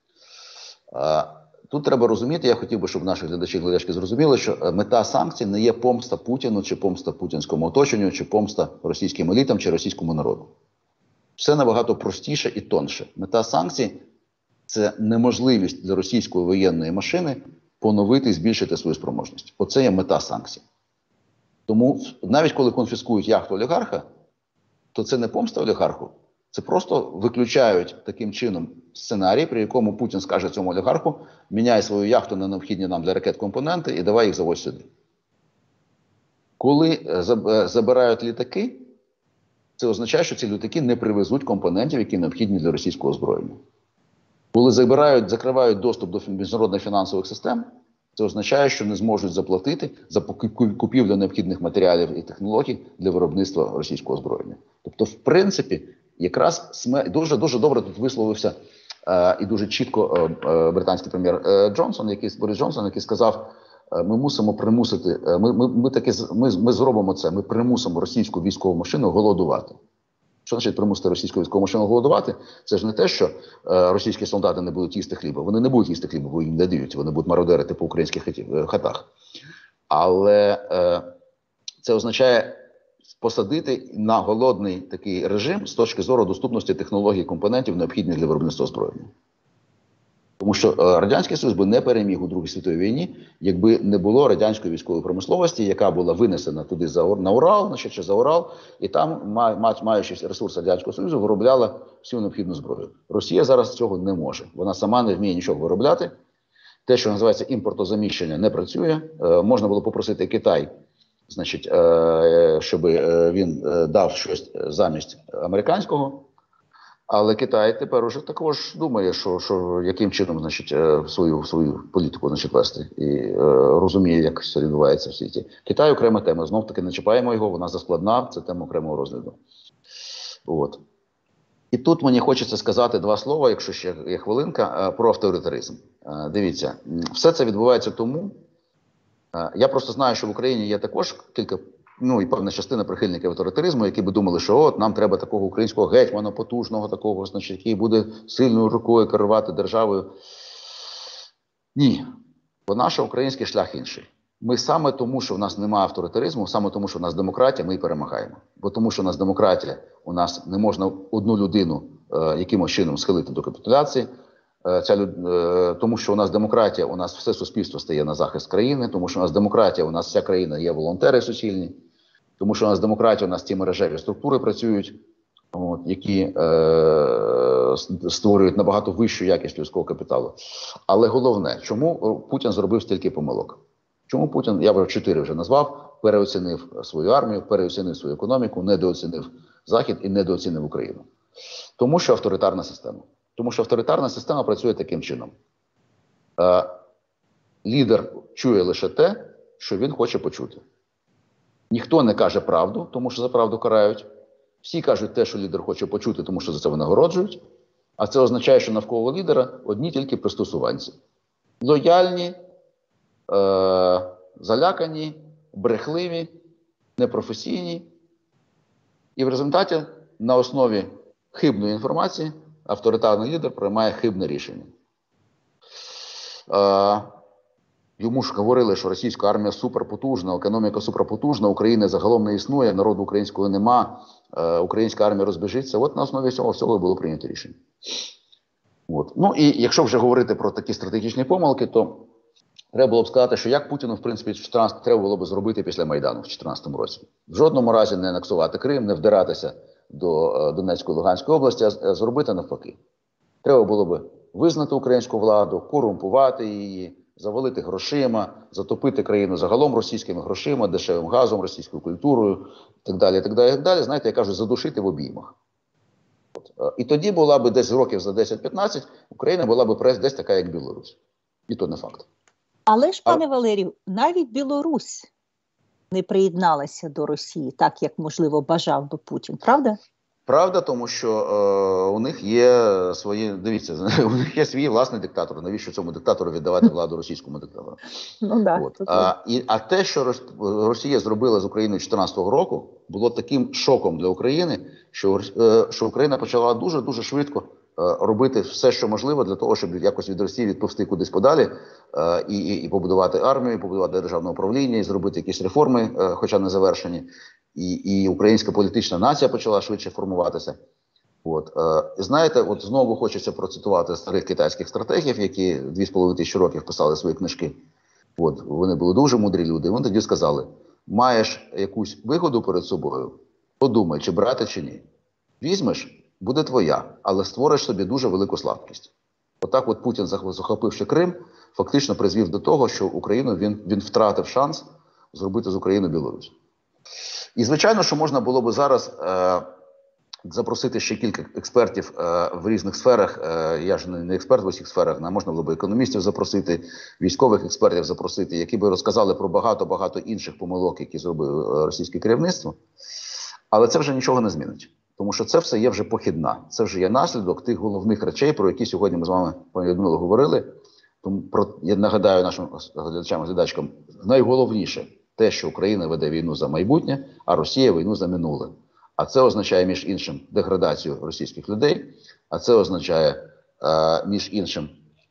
Тут треба розуміти, я хотів би, щоб наші глядачі і глядачки зрозуміли, що мета санкцій не є помста Путіну, чи помста путінському оточенню, чи помста російським елітам, чи російському народу. Все набагато простіше і тонше. Мета санкцій – це неможливість для російської воєнної машини поновити і збільшити свою спроможність. Оце є мета санкцій. Тому навіть коли конфіскують яхту олігарха, то це не помста олігарху. Це просто виключають таким чином сценарій, при якому Путін скаже цьому олігарху: міняй свою яхту на необхідні нам для ракет компоненти і давай їх завозь сюди. Коли забирають літаки, це означає, що ці літаки не привезуть компонентів, які необхідні для російського озброєння. Коли забирають, закривають доступ до міжнародних фінансових систем, це означає, що не зможуть заплатити за купівлю необхідних матеріалів і технологій для виробництва російського озброєння. Тобто, в принципі, якраз дуже-дуже добре тут висловився е, і дуже чітко е, е, британський прем'єр е, Джонсон, який, Борис Джонсон, який сказав: е, ми мусимо примусити, е, ми, ми, ми, таки, ми, ми зробимо це, ми примусимо російську військову машину голодувати. Що значить примусити російську військову машину голодувати? Це ж не те, що е, російські солдати не будуть їсти хліба. Вони не будуть їсти хліба, бо їм не дають, вони будуть мародерити по українських хатах. Але е, це означає посадити на голодний такий режим з точки зору доступності технологій і компонентів, необхідних для виробництва озброєння. Тому що е, Радянський Союз би не переміг у Другій світовій війні, якби не було радянської військової промисловості, яка була винесена туди за, на Урал, значить, чи за Урал, і там, май, маючи ресурс Радянського Союзу, виробляла всю необхідну зброю. Росія зараз цього не може. Вона сама не вміє нічого виробляти. Те, що називається імпортозаміщення, не працює. Е, можна було попросити Китай, значить, е, щоб він дав щось замість американського. Але Китай тепер уже також думає, що, що яким чином, значить, свою, свою політику, значить, вести. І е, розуміє, як все відбувається в світі. Китай – окрема тема. Знов-таки не чіпаємо його, вона заскладна, це тема окремого розгляду. От. І тут мені хочеться сказати два слова, якщо ще є хвилинка, про авторитаризм. Дивіться, все це відбувається тому, я просто знаю, що в Україні є також кілька, ну і певна частина прихильників авторитаризму, які би думали, що от нам треба такого українського гетьмана потужного, такого, значить, який буде сильною рукою керувати державою. Ні, бо наш український шлях інший. Ми саме тому, що в нас немає авторитаризму, саме тому, що в нас демократія, ми і перемагаємо. Бо тому, що в нас демократія, у нас не можна одну людину е, якимось чином схилити до капітуляції. Е, ця, е, тому що у нас демократія, у нас все суспільство стає на захист країни, тому що у нас демократія, у нас вся країна є волонтери суцільні, тому що у нас демократія, у нас ті мережеві структури працюють, от, які е, створюють набагато вищу якість людського капіталу. Але головне, чому Путін зробив стільки помилок? Чому Путін, я вже чотири вже назвав, переоцінив свою армію, переоцінив свою економіку, недооцінив Захід і недооцінив Україну? Тому що авторитарна система. Тому що авторитарна система працює таким чином. Е, лідер чує лише те, що він хоче почути. Ніхто не каже правду, тому що за правду карають. Всі кажуть те, що лідер хоче почути, тому що за це винагороджують. А це означає, що навколо лідера одні тільки пристосуванці. Лояльні, е, залякані, брехливі, непрофесійні. І в результаті на основі хибної інформації авторитарний лідер приймає хибне рішення. Е, йому ж говорили, що російська армія суперпотужна, економіка суперпотужна, України загалом не існує, народу українського нема, е, українська армія розбіжиться. От на основі цього всього було прийнято рішення. От. Ну і якщо вже говорити про такі стратегічні помилки, то треба було б сказати, що як Путіну, в принципі, в чотирнадцятому треба було б зробити після Майдану в чотирнадцятому році. В жодному разі не анексувати Крим, не вдиратися до е, Донецької, Луганської області, а зробити навпаки. Треба було б визнати українську владу, корумпувати її, завалити грошима, затопити країну загалом російськими грошима, дешевим газом, російською культурою, і так далі, і так далі, і так далі. Знаєте, я кажу, задушити в обіймах. От. І тоді була б десь років за десять-п'ятнадцять, Україна була б десь така, як Білорусь. І то не факт. Але ж, пане а... Валерію, навіть Білорусь не приєдналася до Росії, так, як, можливо, бажав би Путін, правда? Правда, тому що е, у них є свої, дивіться, у них є свій власний диктатор. Навіщо цьому диктатору віддавати владу російському диктатору? Ну, да, От. А, і, а те, що Росія зробила з Україною дві тисячі чотирнадцятого року, було таким шоком для України, що, е, що Україна почала дуже-дуже швидко е, робити все, що можливо, для того, щоб якось від Росії відповсти кудись подалі е, і, і, і побудувати армію, і побудувати державне управління, і зробити якісь реформи, е, хоча не завершені. І, і українська політична нація почала швидше формуватися. От. Е, знаєте, от знову хочеться процитувати старих китайських стратегів, які дві з половиною тисячі років писали свої книжки. От. Вони були дуже мудрі люди. Вони тоді сказали, маєш якусь вигоду перед собою, подумай, чи брати, чи ні. Візьмеш, буде твоя, але створиш собі дуже велику слабкість. Отак от Путін, захопивши Крим, фактично призвів до того, що Україну він, він втратив шанс зробити з України Білорусь. І, звичайно, що можна було би зараз е, запросити ще кілька експертів е, в різних сферах. Е, я ж не, не експерт в усіх сферах, а можна було б економістів запросити, військових експертів запросити, які би розказали про багато-багато інших помилок, які зробило російське керівництво. Але це вже нічого не змінить. Тому що це все є вже похідна. Це вже є наслідок тих головних речей, про які сьогодні ми з вами, пані Людмило, говорили. Тому про, я нагадаю нашим глядачам і глядачкам, найголовніше – те, що Україна веде війну за майбутнє, а Росія війну за минуле. А це означає, між іншим, деградацію російських людей, а це означає, е, між іншим,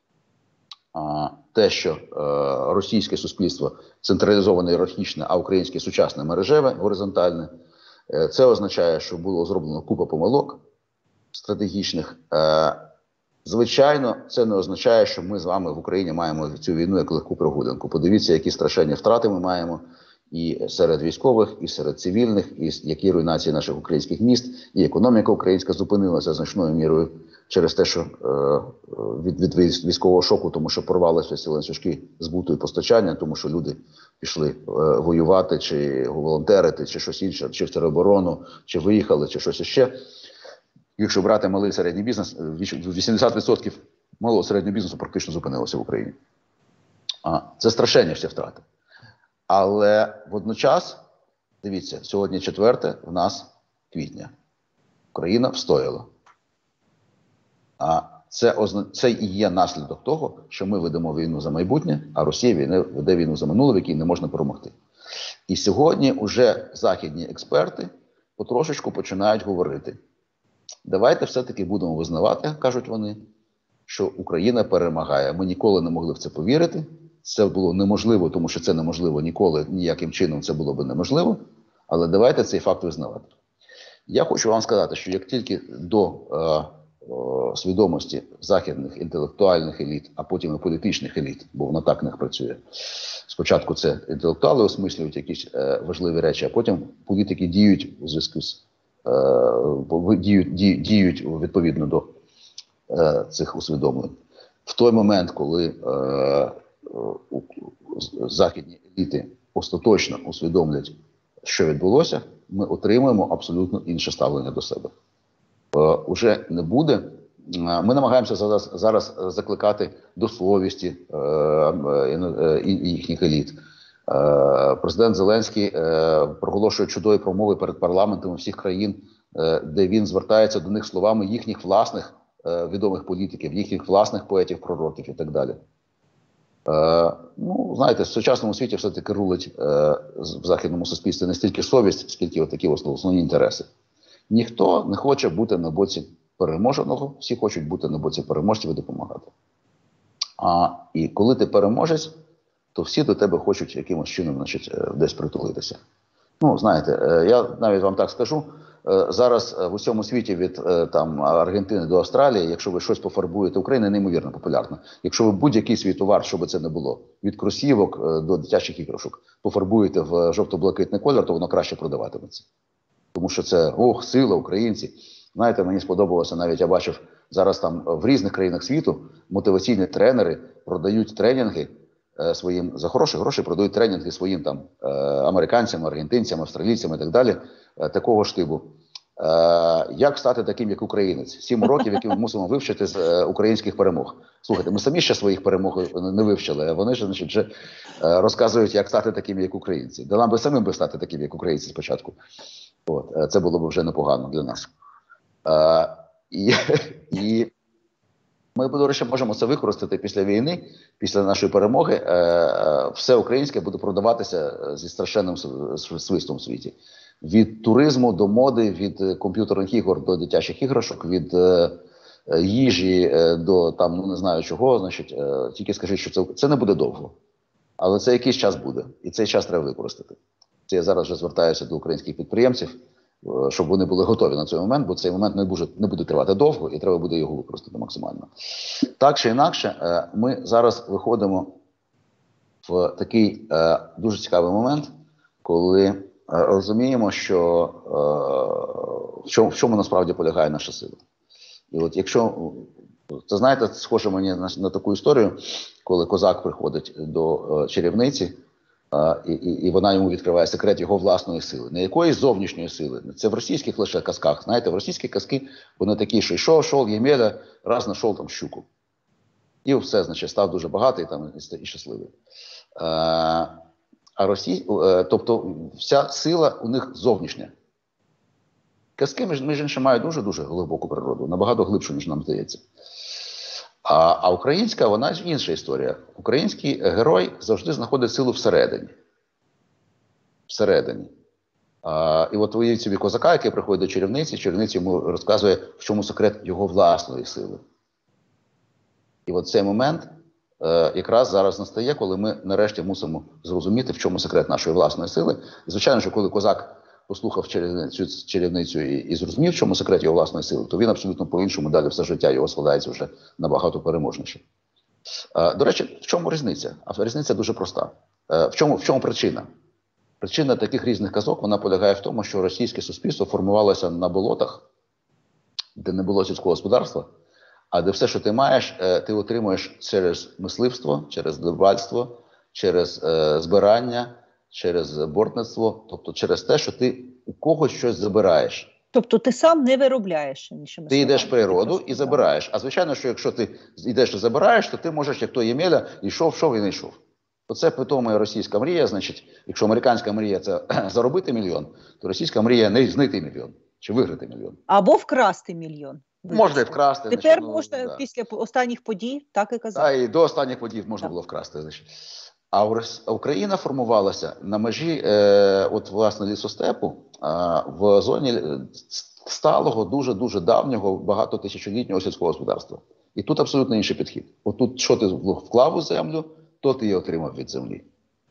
е, те, що е, російське суспільство централізоване ієрархічне, а українське сучасне мережеве, горизонтальне. Е, це означає, що було зроблено купа помилок стратегічних. Е, Звичайно, це не означає, що ми з вами в Україні маємо цю війну як легку прогулянку. Подивіться, які страшенні втрати ми маємо і серед військових, і серед цивільних, і які руйнації наших українських міст, і економіка українська зупинилася значною мірою через те, що е, від, від військового шоку, тому що порвалися всі ланцюжки збуту і постачання, тому що люди пішли е, воювати, чи волонтерити, чи щось інше, чи в тероборону, чи виїхали, чи щось іще. Якщо брати малий середній бізнес, вісімдесят відсотків малого середнього бізнесу практично зупинилося в Україні. А, це страшенні всі втрати. Але водночас, дивіться, сьогодні четверте в нас квітня. Україна встояла. А це, це і є наслідок того, що ми ведемо війну за майбутнє, а Росія війни, веде війну за минуле, в якій не можна перемогти. І сьогодні вже західні експерти потрошечку починають говорити: давайте все-таки будемо визнавати, кажуть вони, що Україна перемагає. Ми ніколи не могли в це повірити. Це було неможливо, тому що це неможливо ніколи, ніяким чином це було б неможливо. Але давайте цей факт визнавати. Я хочу вам сказати, що як тільки до е, е, свідомості західних інтелектуальних еліт, а потім і політичних еліт, бо воно так в них працює. Спочатку це інтелектуали осмислюють якісь е, важливі речі, а потім політики діють у зв'язку з е, діють, діють, діють відповідно до е, цих усвідомлень. В той момент, коли е, е, західні еліти остаточно усвідомлять, що відбулося, ми отримуємо абсолютно інше ставлення до себе. Е, уже не буде. Ми намагаємося зараз, зараз закликати до совісті е, е, е, їхніх еліт. Е, президент Зеленський е, проголошує чудові промови перед парламентами всіх країн, е, де він звертається до них словами їхніх власних е, відомих політиків, їхніх власних поетів, пророків і так далі. Е, ну, знаєте, в сучасному світі все-таки рулить е, в західному суспільстві не стільки совість, скільки такі основні інтереси. Ніхто не хоче бути на боці переможеного, всі хочуть бути на боці переможців і допомагати. А і коли ти переможець, то всі до тебе хочуть якимось чином, значить, десь притулитися. Ну, знаєте, я навіть вам так скажу, зараз в усьому світі від там Аргентини до Австралії, якщо ви щось пофарбуєте, Україна неймовірно популярна. Якщо ви будь-який свій товар, що би це не було, від кросівок до дитячих іграшок, пофарбуєте в жовто-блакитний колір, то воно краще продаватиметься. Тому що це, ох, сила, українці. Знаєте, мені сподобалося, навіть я бачив, зараз там в різних країнах світу мотиваційні тренери продають тренінги е, своїм, за хороші гроші продають тренінги своїм там е, американцям, аргентинцям, австралійцям і так далі, е, такого штибу. Е, як стати таким, як українець? Сім років, які ми мусимо вивчити з е, українських перемог. Слухайте, ми самі ще своїх перемог не вивчили, а вони ж, значить, вже е, розказують, як стати таким, як українці. Да нам би самим би стати таким, як українці спочатку. От, е, це було б вже непогано для нас. Uh, і, і ми, до речі, можемо це використати після війни, після нашої перемоги. Uh, все українське буде продаватися зі страшенним свистом в світі. Від туризму до моди, від комп'ютерних ігор до дитячих іграшок, від uh, їжі до там, ну не знаю чого, значить, uh, тільки скажіть, що це, це не буде довго. Але це якийсь час буде, і цей час треба використати. Це я зараз вже звертаюся до українських підприємців, щоб вони були готові на цей момент, бо цей момент не буде, не буде тривати довго і треба буде його використати максимально. Так чи інакше, ми зараз виходимо в такий дуже цікавий момент, коли розуміємо, що в чому, в чому насправді полягає наша сила. І от якщо, це знаєте, схоже мені на, на таку історію, коли козак приходить до чарівниці, Uh, і, і, і вона йому відкриває секрет його власної сили. Не якоїсь зовнішньої сили. Це в російських лише казках. Знаєте, в російські казки вони такі, що йшов, йшов, Ємеля, раз знайшов там щуку. І все, значить, став дуже багатий там, і, і щасливий. Uh, а Росій, uh, тобто вся сила у них зовнішня. Казки, між, між іншим, мають дуже-дуже глибоку природу, набагато глибшу, ніж нам здається. А, а українська, вона ж інша історія. Український герой завжди знаходить силу всередині. Всередині. А, і от уявіть собі козака, який приходить до чарівниці, чарівниця йому розказує, в чому секрет його власної сили. І от цей момент е, якраз зараз настає, коли ми нарешті мусимо зрозуміти, в чому секрет нашої власної сили. І звичайно, що коли козак послухав чарівницю, чарівницю і, і зрозумів, в чому секрет його власної сили, то він абсолютно по-іншому далі все життя його складається вже набагато переможніше. Е, до речі, в чому різниця? А різниця дуже проста. Е, в чому, в чому причина? Причина таких різних казок, вона полягає в тому, що російське суспільство формувалося на болотах, де не було сільського господарства, а де все, що ти маєш, е, ти отримуєш через мисливство, через рибальство, через е, збирання, через бортництво, тобто через те, що ти у когось щось забираєш. Тобто ти сам не виробляєш іншими Ти йдеш в природу і забираєш. А звичайно, що якщо ти йдеш і забираєш, то ти можеш, як той Ємеля, йшов, йшов і не йшов. Оце питома російська мрія, значить, якщо американська мрія – це заробити мільйон, то російська мрія – не знайти мільйон, чи виграти мільйон. Або вкрасти мільйон. Вибачте. Можна і вкрасти. Тепер значить, ну, можна да. після останніх подій так і казати. А, і до останніх подій можна так. було вкрасти. Значить. А Україна формувалася на межі, е, от, власне, лісостепу, е, в зоні сталого, дуже-дуже давнього, багатотисячолітнього сільського господарства. І тут абсолютно інший підхід. От тут, що ти вклав у землю, то ти і отримав від землі.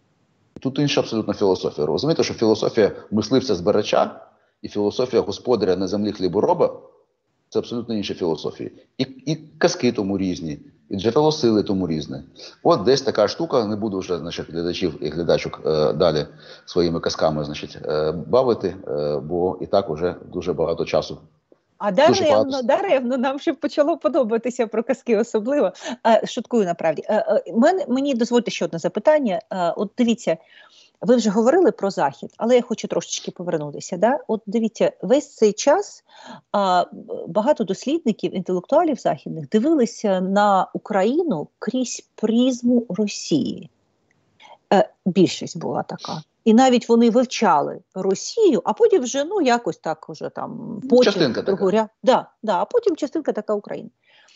Тут інша абсолютно філософія. Розумієте, що філософія мисливця-збирача і філософія господаря на землі хлібороба – це абсолютно інші філософії. І, і казки тому різні, і джерело сили тому різне. От десь така штука, не буду вже наших глядачів і глядачок е, далі своїми казками значить, е, бавити, е, бо і так уже дуже багато часу. А даремно, багато... даремно, нам ще почало подобатися про казки особливо. А, шуткую, направді. А, а, мен, мені дозвольте ще одне запитання. А, от дивіться, ви вже говорили про Захід, але я хочу трошечки повернутися. Да? От дивіться, весь цей час а, багато дослідників, інтелектуалів західних дивилися на Україну крізь призму Росії. А, більшість була така. І навіть вони вивчали Росію, а потім вже, ну, якось так уже там... Потім, частинка така. Да, да, а потім частинка така України.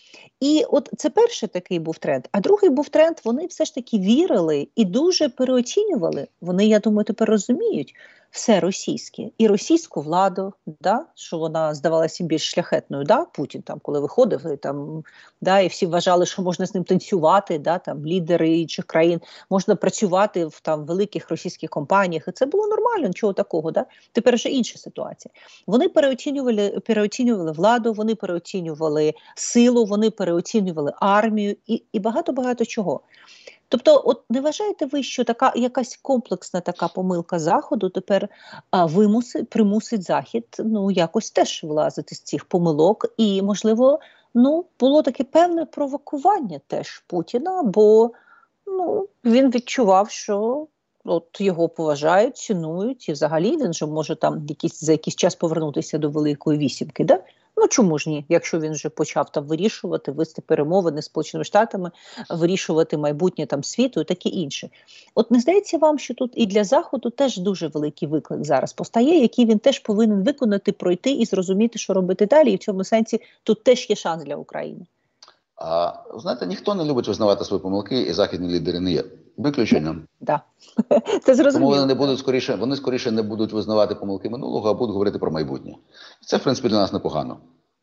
І от це перший такий був тренд. А другий був тренд, вони все ж таки вірили і дуже переоцінювали. Вони, я думаю, тепер розуміють все російське. І російську владу, да, що вона здавалася більш шляхетною. Да, Путін, там, коли виходив, і, там, да, і всі вважали, що можна з ним танцювати, да, там, лідери інших країн, можна працювати в там, великих російських компаніях. І це було нормально, нічого такого. Да? Тепер вже інша ситуація. Вони переоцінювали, переоцінювали владу, вони переоцінювали силу, вони переоцінювали армію і, і багато-багато чого. Тобто, от не вважаєте ви, що така якась комплексна така помилка Заходу тепер а, вимусить, примусить Захід, ну, якось теж вилазити з цих помилок і, можливо, ну, було таке певне провокування теж Путіна, бо, ну, він відчував, що от його поважають, цінують, і взагалі він же може там якийсь, за якийсь час повернутися до Великої Вісімки, да? Ну, чому ж ні, якщо він вже почав там вирішувати, вести перемовини з Сполученими Штатами, вирішувати майбутнє там світу і таке інше. От не здається вам, що тут і для Заходу теж дуже великий виклик зараз постає, який він теж повинен виконати, пройти і зрозуміти, що робити далі, і в цьому сенсі тут теж є шанс для України? А, знаєте, ніхто не любить визнавати свої помилки, і західні лідери не є виключенням. Да. Це зрозуміло. Тому вони не будуть скоріше, вони скоріше не будуть визнавати помилки минулого, а будуть говорити про майбутнє. І це, в принципі, для нас непогано.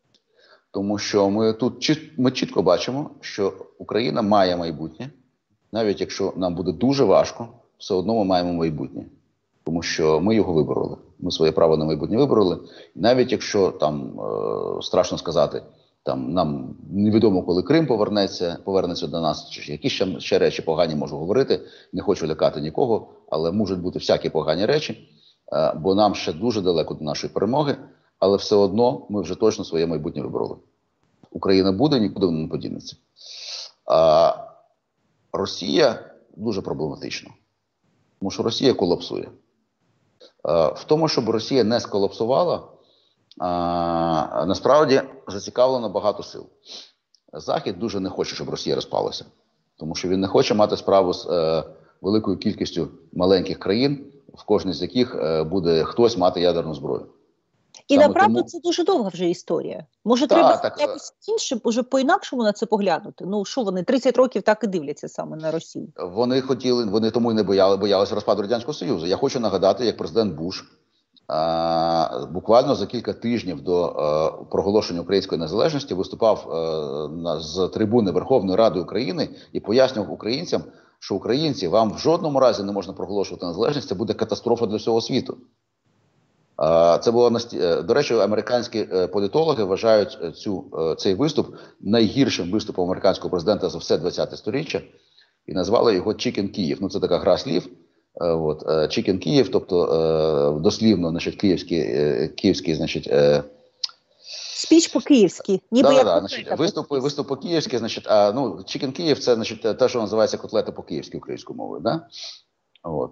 Тому що ми тут ми чітко бачимо, що Україна має майбутнє, навіть якщо нам буде дуже важко, все одно ми маємо майбутнє. Тому що ми його вибороли. Ми своє право на майбутнє вибороли. І навіть якщо там е, страшно сказати, там нам невідомо, коли Крим повернеться, повернеться до нас, чи які ще, ще речі погані можу говорити, не хочу лякати нікого, але можуть бути всякі погані речі, е, бо нам ще дуже далеко до нашої перемоги, але все одно ми вже точно своє майбутнє вибороли. Україна буде, нікуди вона не подінеться. А Росія дуже проблематична, тому що Росія колапсує. А, в тому, щоб Росія не сколапсувала, а, насправді зацікавлено багато сил. Захід дуже не хоче, щоб Росія розпалася, тому що він не хоче мати справу з е, великою кількістю маленьких країн, в кожній з яких е, буде хтось мати ядерну зброю. І Саме направду тому... це дуже довга вже історія. Може, та, треба так, якось інше, уже по-інакшому на це поглянути? Ну, що вони тридцять років так і дивляться саме на Росію? Вони хотіли, вони тому і не бояли, боялися розпаду Радянського Союзу. Я хочу нагадати, як президент Буш а, буквально за кілька тижнів до а, проголошення української незалежності виступав а, на, з трибуни Верховної Ради України і пояснював українцям, що українці, вам в жодному разі не можна проголошувати незалежність, це буде катастрофа для всього світу. Це було, до речі, американські політологи вважають цю, цей виступ найгіршим виступом американського президента за все ХХ сторіччя і назвали його «Chicken Київ». Ну, це така гра слів. От, «Chicken Київ», тобто дослівно, значить, київський, київський, значить... Спіч по-київськи. Ніби да, як да, значить, виступ, виступ по-київськи, значить, а, ну, «Chicken Київ» – це, значить, те, що називається котлети по-київськи українською мовою, да? От,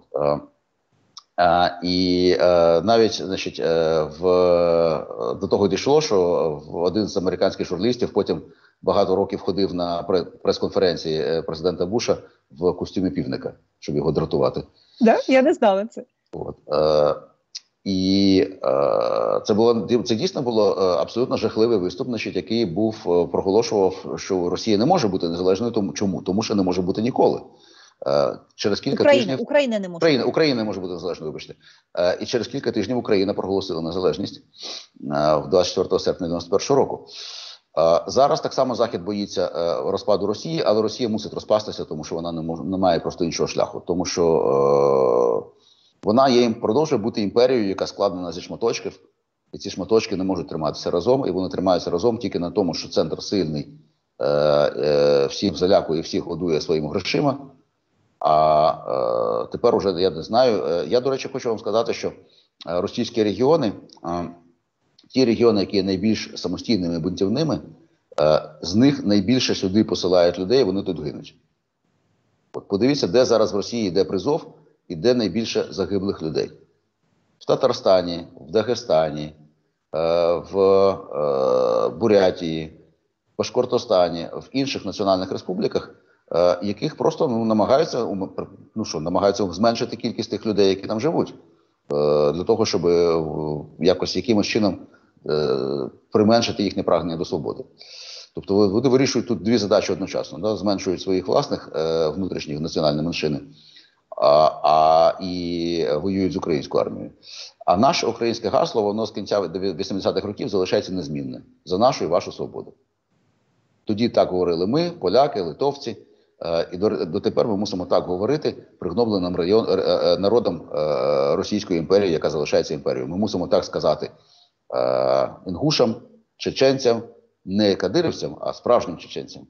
А, і е, навіть, значить, е, в, до того дійшло, що один з американських журналістів потім багато років ходив на прес-конференції президента Буша в костюмі півника, щоб його дратувати. Да? Я не знала це. От, е, І е, це було це дійсно було абсолютно жахливий виступ, значить, який був проголошував, що Росія не може бути незалежною. Тому чому? Тому що не може бути ніколи. Е, через кілька Україна, тижнів Україна не може Україна, Україна не може бути незалежною. Вибачте. Е, і через кілька тижнів Україна проголосила незалежність е, в двадцять четвертого серпня дев'яносто першого року. Е, зараз так само Захід боїться е, розпаду Росії, але Росія мусить розпастися, тому що вона не може не має просто іншого шляху, тому що е, вона є, продовжує бути імперією, яка складена зі шматочків, і ці шматочки не можуть триматися разом, і вони тримаються разом тільки на тому, що центр сильний, е, е, всіх залякує, всіх годує своїми грошима. А е, тепер уже, я не знаю, е, я, до речі, хочу вам сказати, що російські регіони, е, ті регіони, які є найбільш самостійними і бунтівними, е, з них найбільше сюди посилають людей, вони тут гинуть. От подивіться, де зараз в Росії йде призов, і де найбільше загиблих людей. В Татарстані, в Дагестані, в Бурятії, в Башкортостані, в інших національних республіках, яких просто ну, намагаються, ну, що, намагаються зменшити кількість тих людей, які там живуть. Для того, щоб якось якимось чином применшити їхнє прагнення до свободи. Тобто вони вирішують тут дві задачі одночасно. Да? Зменшують своїх власних внутрішніх національних меншини, А, а і воюють з українською армією. А наше українське гасло, воно з кінця вісімдесятих років залишається незмінне. За нашу і вашу свободу. Тоді так говорили ми, поляки, литовці. І дотепер ми мусимо так говорити пригнобленим район, народом Російської імперії, яка залишається імперією. Ми мусимо так сказати інгушам, чеченцям, не кадирівцям, а справжнім чеченцям.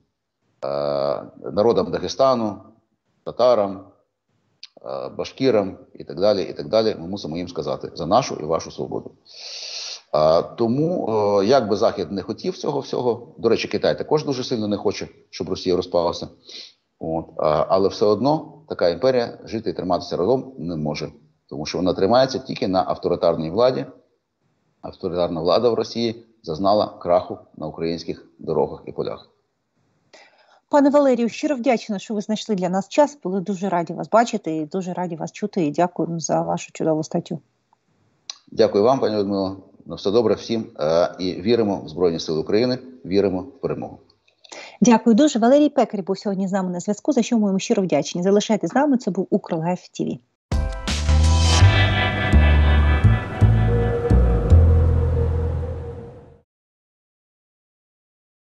Народам Дагестану, татарам, башкірам і так далі, і так далі, ми мусимо їм сказати за нашу і вашу свободу. А, тому, о, як би Захід не хотів цього всього, до речі, Китай також дуже сильно не хоче, щоб Росія розпалася, От, а, але все одно така імперія жити і триматися разом не може, тому що вона тримається тільки на авторитарній владі. Авторитарна влада в Росії зазнала краху на українських дорогах і полях. Пане Валерію, щиро вдячна, що ви знайшли для нас час. Були дуже раді вас бачити і дуже раді вас чути. І дякуємо за вашу чудову статтю. Дякую вам, пані Людмило. На все добре всім. І віримо в Збройні Сили України, віримо в перемогу. Дякую дуже. Валерій Пекарь був сьогодні з нами на зв'язку, за що ми йому щиро вдячні. Залишайтесь з нами, це був Укрлайф ТІВІ.